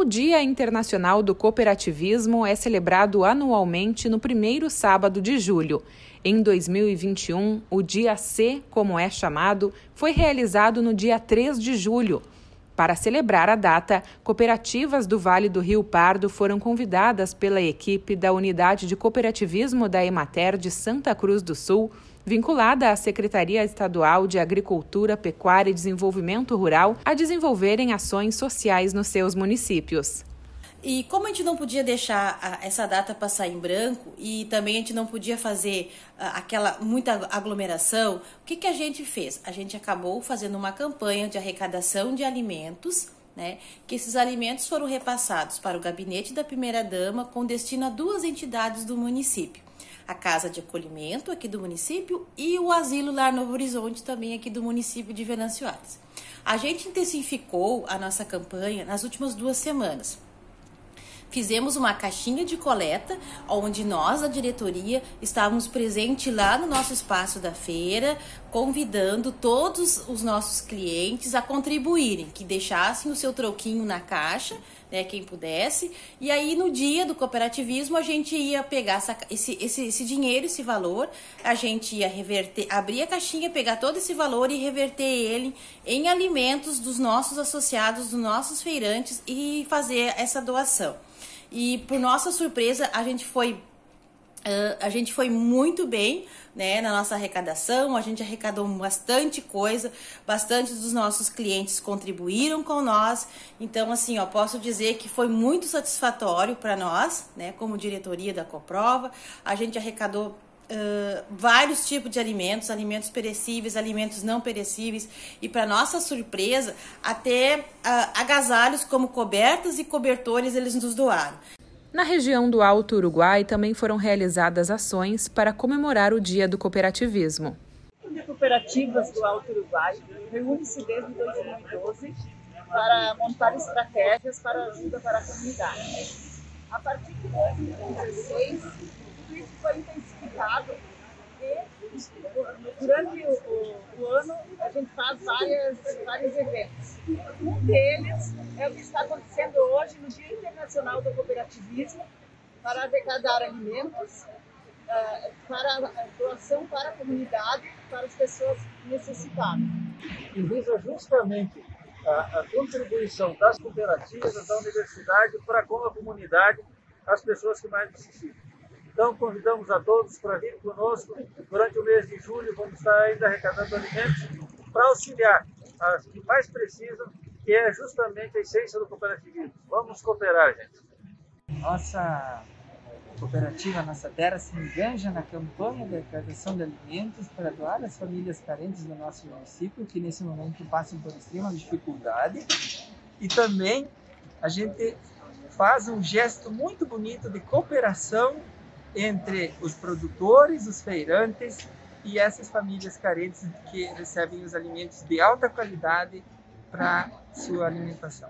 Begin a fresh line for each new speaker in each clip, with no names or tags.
O Dia Internacional do Cooperativismo é celebrado anualmente no primeiro sábado de julho. Em 2021, o Dia C, como é chamado, foi realizado no dia 3 de julho. Para celebrar a data, cooperativas do Vale do Rio Pardo foram convidadas pela equipe da Unidade de Cooperativismo da Emater de Santa Cruz do Sul, vinculada à Secretaria Estadual de Agricultura, Pecuária e Desenvolvimento Rural, a desenvolverem ações sociais nos seus municípios.
E como a gente não podia deixar essa data passar em branco e também a gente não podia fazer aquela muita aglomeração, o que a gente fez? A gente acabou fazendo uma campanha de arrecadação de alimentos, né? Que esses alimentos foram repassados para o gabinete da primeira-dama com destino a 2 entidades do município. A Casa de Acolhimento aqui do município e o Asilo Lar Novo Horizonte também aqui do município de Venâncio Aires. A gente intensificou a nossa campanha nas últimas 2 semanas. Fizemos uma caixinha de coleta, onde nós, a diretoria, estávamos presentes lá no nosso espaço da feira, convidando todos os nossos clientes a contribuírem, que deixassem o seu troquinho na caixa, né, quem pudesse, e aí no dia do cooperativismo a gente ia pegar esse dinheiro, esse valor, a gente ia reverter, abrir a caixinha, pegar todo esse valor e reverter ele em alimentos dos nossos associados, dos nossos feirantes e fazer essa doação. E por nossa surpresa, a gente foi muito bem, né, na nossa arrecadação. A gente arrecadou bastante coisa, bastante dos nossos clientes contribuíram com nós. Então, assim, posso dizer que foi muito satisfatório para nós, né, como diretoria da Coprova. A gente arrecadou vários tipos de alimentos, alimentos perecíveis, alimentos não perecíveis e, para nossa surpresa, até agasalhos como cobertas e cobertores eles nos doaram.
Na região do Alto Uruguai também foram realizadas ações para comemorar o Dia do Cooperativismo.
A Cooperativas do Alto Uruguai reúne-se desde 2012 para montar estratégias para ajuda para a comunidade. A partir de 2016, tudo isso foi intensificado e durante o ano a gente faz vários eventos. Um deles é o que está acontecendo hoje no Dia Internacional do Cooperativismo, para arrecadar alimentos, para doação para a comunidade, para as pessoas necessitadas.
E visa justamente a contribuição das cooperativas, da universidade, para com a comunidade, as pessoas que mais necessitam. Então, convidamos a todos para vir conosco. Durante o mês de julho, vamos estar ainda arrecadando alimentos para auxiliar as que mais precisam, que é justamente a essência do cooperativismo. Vamos cooperar, gente.
Nossa cooperativa Nossa Terra se enganja na campanha de arrecadação de alimentos para doar às famílias carentes do nosso município, que nesse momento passam por extrema dificuldade. E também a gente faz um gesto muito bonito de cooperação entre os produtores, os feirantes e essas famílias carentes que recebem os alimentos de alta qualidade para sua alimentação.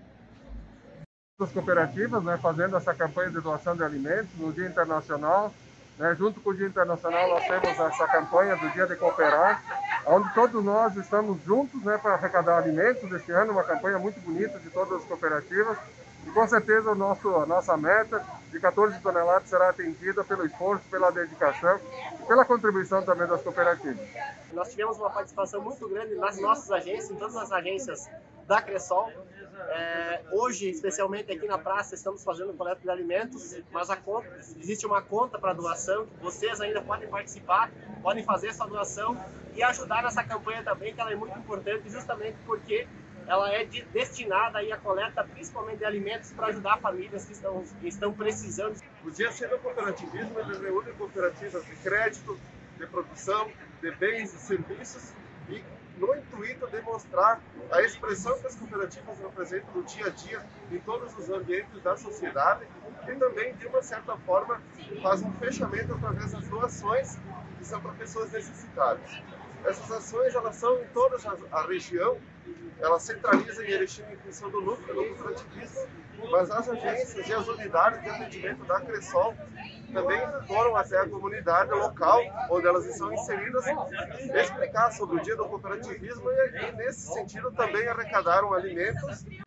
As cooperativas, né, fazendo essa campanha de doação de alimentos no Dia Internacional, né, junto com o Dia Internacional nós temos essa campanha do Dia de Cooperar, onde todos nós estamos juntos, né, para arrecadar alimentos este ano, uma campanha muito bonita de todas as cooperativas. E com certeza a nossa meta de 14 toneladas será atendida pelo esforço, pela dedicação e pela contribuição também das cooperativas.
Nós tivemos uma participação muito grande nas nossas agências, em todas as agências da Cressol. Hoje, especialmente aqui na praça, estamos fazendo coleta de alimentos, mas existe uma conta para doação, vocês ainda podem participar, podem fazer essa doação e ajudar nessa campanha também, que ela é muito importante, justamente porque ela é destinada aí à coleta, principalmente de alimentos, para ajudar famílias que estão precisando.
O Dia C do Cooperativismo ele reúne cooperativas de crédito, de produção, de bens e serviços, e no intuito de mostrar a expressão que as cooperativas representam no dia a dia em todos os ambientes da sociedade e também, de uma certa forma, faz um fechamento através das doações que são para pessoas necessitadas. Essas ações elas são em toda a região, elas centralizam em Erechim em função do núcleo do cooperativismo, mas as agências e as unidades de atendimento da Cressol também foram até a comunidade local, onde elas estão inseridas, explicar sobre o Dia do Cooperativismo e nesse sentido, também arrecadaram alimentos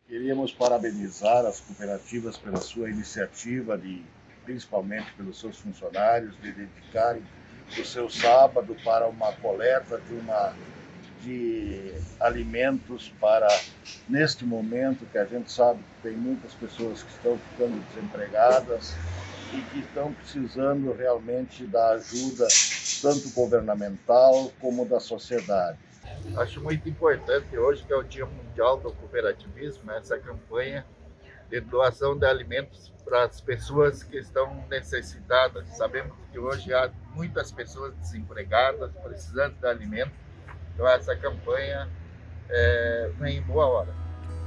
Queríamos parabenizar as cooperativas pela sua iniciativa, principalmente pelos seus funcionários, de dedicarem o seu sábado para uma coleta de alimentos para, neste momento que a gente sabe que tem muitas pessoas que estão ficando desempregadas e que estão precisando realmente da ajuda tanto governamental como da sociedade.
Acho muito importante hoje, que é o Dia Mundial do Cooperativismo, essa campanha de doação de alimentos para as pessoas que estão necessitadas. Sabemos que hoje há muitas pessoas desempregadas, precisando de alimento, então essa campanha vem em boa hora.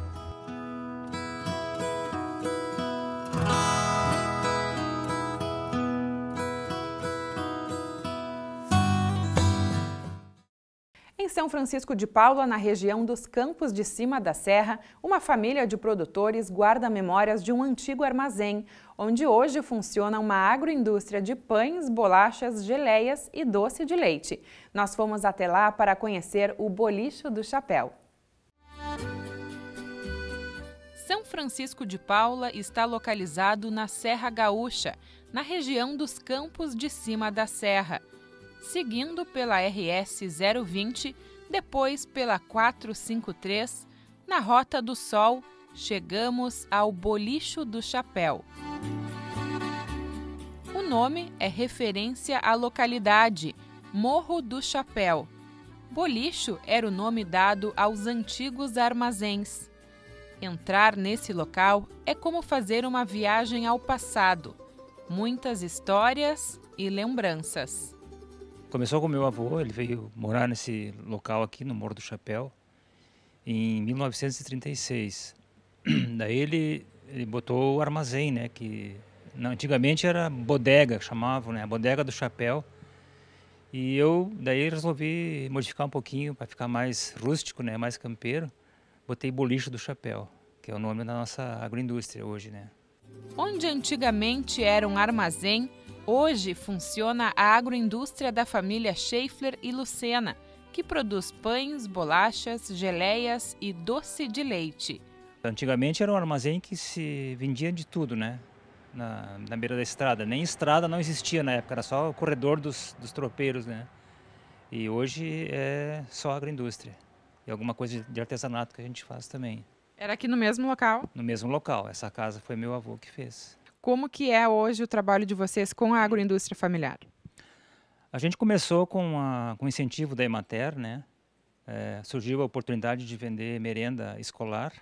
Em São Francisco de Paula, na região dos Campos de Cima da Serra, uma família de produtores guarda memórias de um antigo armazém, onde hoje funciona uma agroindústria de pães, bolachas, geleias e doce de leite. Nós fomos até lá para conhecer o Bolicho do Chapéu. São Francisco de Paula está localizado na Serra Gaúcha, na região dos Campos de Cima da Serra. Seguindo pela RS 020, depois pela 453, na Rota do Sol, chegamos ao Bolicho do Chapéu. O nome é referência à localidade, Morro do Chapéu. Bolicho era o nome dado aos antigos armazéns. Entrar nesse local é como fazer uma viagem ao passado. Muitas histórias e lembranças.
Começou com meu avô, ele veio morar nesse local aqui no Morro do Chapéu em 1936. Daí ele botou o armazém, né, que antigamente era bodega, chamavam, né, a bodega do chapéu. E eu daí resolvi modificar um pouquinho para ficar mais rústico, né, mais campeiro. Botei Bolicho do Chapéu, que é o nome da nossa agroindústria hoje, né.
Onde antigamente era um armazém, hoje funciona a agroindústria da família Schaeffler e Lucena, que produz pães, bolachas, geleias e doce de leite.
Antigamente era um armazém que se vendia de tudo, né? Na beira da estrada. Nem estrada não existia na época, era só o corredor dos tropeiros, né? E hoje é só agroindústria. E alguma coisa de artesanato que a gente faz também.
Era aqui no mesmo local?
No mesmo local. Essa casa foi meu avô que fez.
Como que é hoje o trabalho de vocês com a agroindústria familiar?
A gente começou com incentivo da Emater, né? Surgiu a oportunidade de vender merenda escolar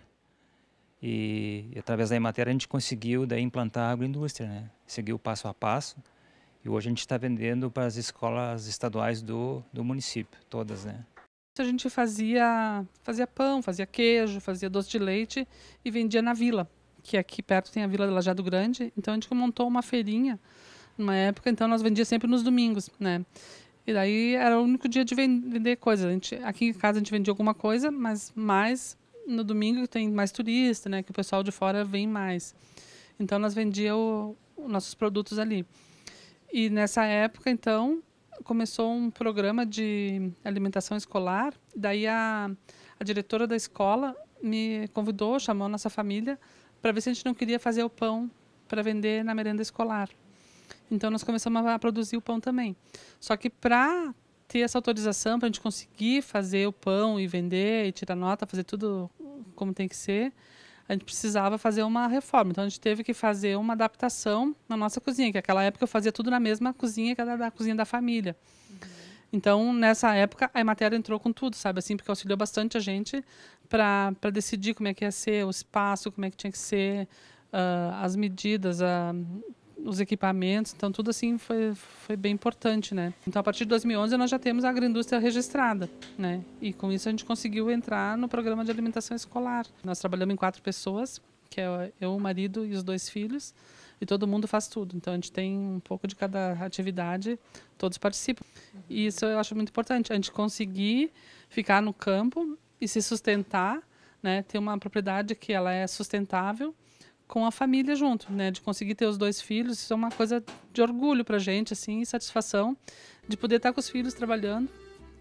e através da Emater a gente conseguiu daí implantar a agroindústria, né? Seguiu passo a passo e hoje a gente está vendendo para as escolas estaduais do município, todas, né?
A gente fazia pão, fazia queijo, fazia doce de leite e vendia na vila, que aqui perto tem a Vila Lajeado Grande, então a gente montou uma feirinha numa época, então nós vendíamos sempre nos domingos, né? E daí era o único dia de vender coisas. Aqui em casa a gente vendia alguma coisa, mas mais no domingo que tem mais turista, né? Que o pessoal de fora vem mais. Então nós vendíamos os nossos produtos ali. E nessa época, então, começou um programa de alimentação escolar. Daí a diretora da escola me convidou, chamou a nossa família para ver se a gente não queria fazer o pão para vender na merenda escolar. Então, nós começamos a produzir o pão também. Só que para ter essa autorização, para a gente conseguir fazer o pão e vender, e tirar nota, fazer tudo como tem que ser, a gente precisava fazer uma reforma. Então, a gente teve que fazer uma adaptação na nossa cozinha, que naquela época eu fazia tudo na mesma cozinha, que era da cozinha da família. Então, nessa época, a Emater entrou com tudo, sabe? Assim, porque auxiliou bastante a gente para decidir como é que ia ser o espaço, como é que tinha que ser as medidas, os equipamentos. Então, tudo assim foi bem importante, né? Então, a partir de 2011, nós já temos a agroindústria registrada, né? E com isso a gente conseguiu entrar no programa de alimentação escolar. Nós trabalhamos em 4 pessoas, que é eu, o marido e os 2 filhos, e todo mundo faz tudo. Então, a gente tem um pouco de cada atividade, todos participam. E isso eu acho muito importante, a gente conseguir ficar no campo e se sustentar, né? Ter uma propriedade que ela é sustentável com a família junto, né? De conseguir ter os 2 filhos, isso é uma coisa de orgulho para a gente, assim, e satisfação de poder estar com os filhos trabalhando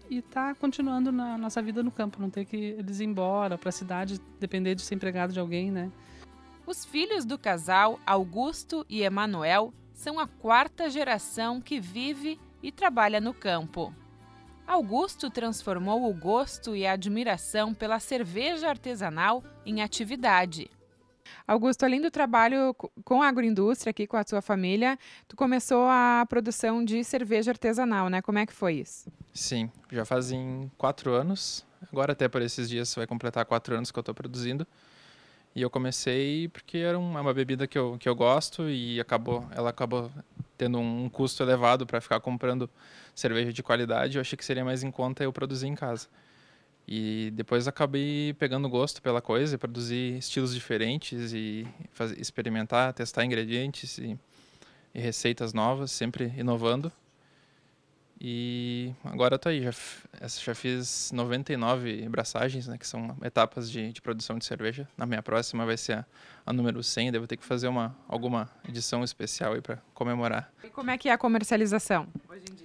e tá continuando na nossa vida no campo, não ter que eles ir embora para a cidade, depender de ser empregado de alguém, né?
Os filhos do casal, Augusto e Emanuel, são a 4ª geração que vive e trabalha no campo. Augusto transformou o gosto e a admiração pela cerveja artesanal em atividade. Augusto, além do trabalho com a agroindústria aqui com a sua família, tu começou a produção de cerveja artesanal, né? Como é que foi isso?
Sim, já fazem 4 anos. Agora até por esses dias vai completar 4 anos que eu estou produzindo. E eu comecei porque era uma bebida que eu gosto e ela acabou tendo um custo elevado para ficar comprando cerveja de qualidade. Eu achei que seria mais em conta eu produzir em casa. E depois acabei pegando gosto pela coisa, produzir estilos diferentes e experimentar, testar ingredientes e receitas novas, sempre inovando. E agora eu tô aí, já fiz 99 braçagens, né, que são etapas de produção de cerveja. Na minha próxima vai ser a número 100, devo ter que fazer alguma edição especial aí para comemorar.
E como é que é a comercialização hoje em dia?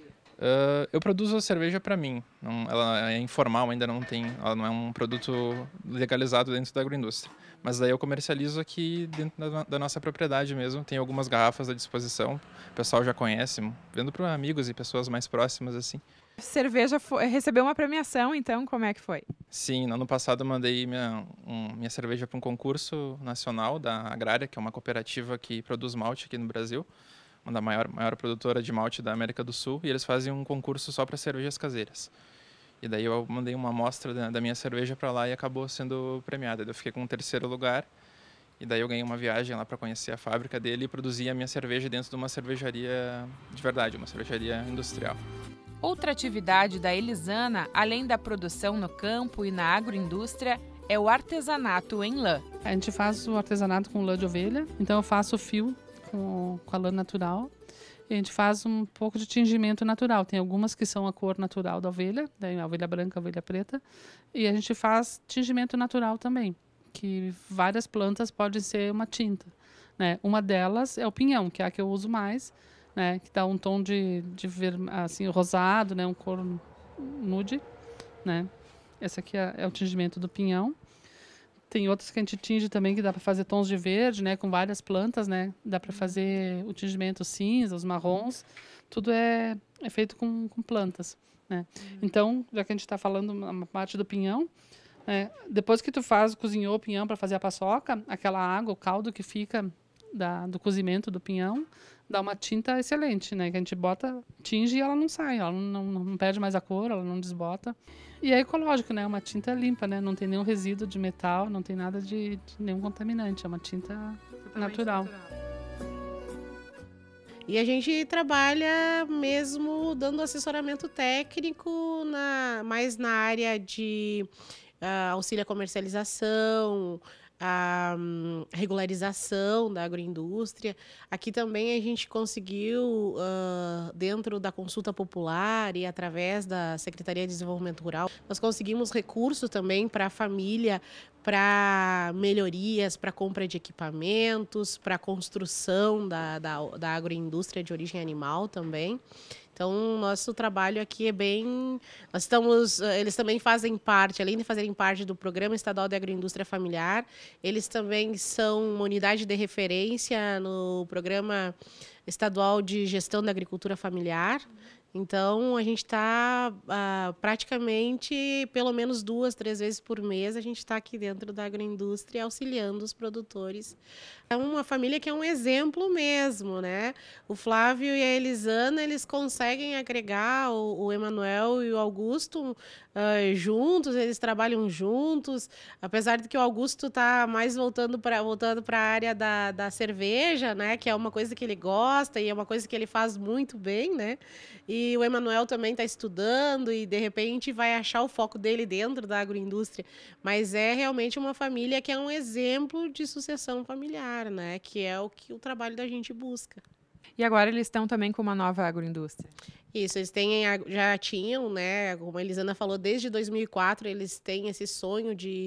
Eu produzo a cerveja para mim. Ela é informal, ainda ela não é um produto legalizado dentro da agroindústria. Mas daí eu comercializo aqui dentro da nossa propriedade mesmo. Tem algumas garrafas à disposição, o pessoal já conhece, vendo para amigos e pessoas mais próximas assim.
A cerveja recebeu uma premiação, então como é que foi?
Sim, no ano passado eu mandei minha cerveja para um concurso nacional da Agrária, que é uma cooperativa que produz malte aqui no Brasil. Uma da maior produtora de malte da América do Sul, e eles fazem um concurso só para cervejas caseiras. E daí eu mandei uma amostra da minha cerveja para lá e acabou sendo premiada. Eu fiquei com o 3º lugar, e daí eu ganhei uma viagem lá para conhecer a fábrica dele e produzir a minha cerveja dentro de uma cervejaria de verdade, uma cervejaria industrial.
Outra atividade da Elisana, além da produção no campo e na agroindústria, é o artesanato em lã.
A gente faz o artesanato com lã de ovelha, então eu faço o fio com a lã natural e a gente faz um pouco de tingimento natural. Tem algumas que são a cor natural da ovelha, daí a ovelha branca, a ovelha preta, e a gente faz tingimento natural também, que várias plantas podem ser uma tinta, né? Uma delas é o pinhão, que é a que eu uso mais, né? Que dá um tom de assim, rosado, né? Um cor nude, né? Esse aqui é o tingimento do pinhão. Tem outros que a gente tinge também, que dá para fazer tons de verde, né, com várias plantas, né? Dá para fazer o tingimento cinza, os marrons. Tudo é feito com plantas, né? Então, já que a gente está falando uma parte do pinhão, depois que tu cozinhou o pinhão para fazer a paçoca, aquela água, o caldo que fica do cozimento do pinhão, dá uma tinta excelente, né? Que a gente tinge e ela não sai, ela não perde mais a cor, ela não desbota. E é ecológico, né? Uma tinta limpa, né? Não tem nenhum resíduo de metal, não tem nada de nenhum contaminante, é uma tinta natural.
E a gente trabalha mesmo dando assessoramento técnico mais na área de auxílio à comercialização, a regularização da agroindústria. Aqui também a gente conseguiu, dentro da consulta popular e através da Secretaria de Desenvolvimento Rural, nós conseguimos recursos também para a família, para melhorias, para compra de equipamentos, para construção da agroindústria de origem animal também. Então, nosso trabalho aqui é bem... Eles também fazem parte, além de fazerem parte do Programa Estadual de Agroindústria Familiar, eles também são uma unidade de referência no Programa Estadual de Gestão da Agricultura Familiar. Então, a gente está praticamente, pelo menos 2, 3 vezes por mês, a gente está aqui dentro da agroindústria auxiliando os produtores. É uma família que é um exemplo mesmo, né? O Flávio e a Elisana, eles conseguem agregar o Emanuel e o Augusto juntos, eles trabalham juntos, apesar de que o Augusto está mais voltando para a área da cerveja, né? Que é uma coisa que ele gosta e é uma coisa que ele faz muito bem, né? E o Emanuel também está estudando e, de repente, vai achar o foco dele dentro da agroindústria. Mas é realmente uma família que é um exemplo de sucessão familiar, né? Que é o que o trabalho da gente busca.
E agora eles estão também com uma nova agroindústria.
Isso, eles já tinham, né? Como a Elisana falou, desde 2004 eles têm esse sonho de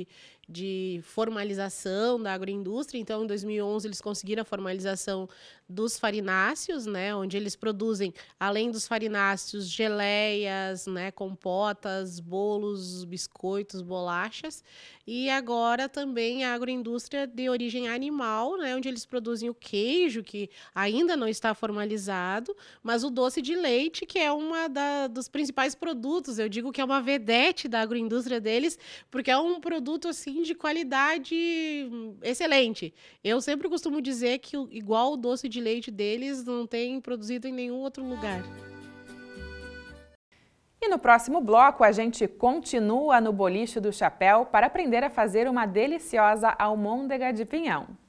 de formalização da agroindústria. Então, em 2011, eles conseguiram a formalização dos farináceos, né, onde eles produzem, além dos farináceos, geleias, né, compotas, bolos, biscoitos, bolachas. E agora também a agroindústria de origem animal, né, onde eles produzem o queijo, que ainda não está formalizado, mas o doce de leite, que é dos principais produtos. Eu digo que é uma vedete da agroindústria deles, porque é um produto assim de qualidade excelente. Eu sempre costumo dizer que igual o doce de leite deles não tem produzido em nenhum outro lugar.
E no próximo bloco a gente continua no Boliche do Chapéu para aprender a fazer uma deliciosa almôndega de pinhão.